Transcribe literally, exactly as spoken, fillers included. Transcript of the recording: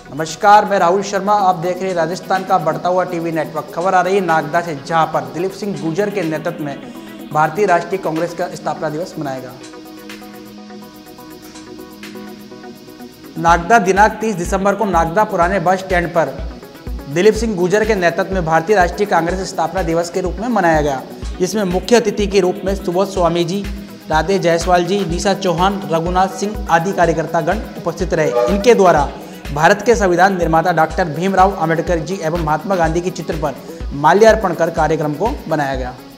नमस्कार, मैं राहुल शर्मा। आप देख रहे हैं राजस्थान का बढ़ता हुआ टीवी नेटवर्क। खबर आ रही है नागदा से, जहां पर दिलीप सिंह गुर्जर के नेतृत्व में भारतीय राष्ट्रीय कांग्रेस का स्थापना दिवस मनाएगा। नागदा दिनांक तीस दिसंबर को नागदा पुराने बस स्टैंड पर दिलीप सिंह गुर्जर के नेतृत्व में भारतीय राष्ट्रीय कांग्रेस स्थापना दिवस के रूप में मनाया गया, जिसमें मुख्य अतिथि के रूप में सुबोध स्वामी जी, राधे जायसवाल जी, निशा चौहान, रघुनाथ सिंह आदि कार्यकर्तागण उपस्थित रहे। इनके द्वारा भारत के संविधान निर्माता डॉक्टर भीमराव अंबेडकर जी एवं महात्मा गांधी के चित्र पर माल्यार्पण कर कार्यक्रम को बनाया गया।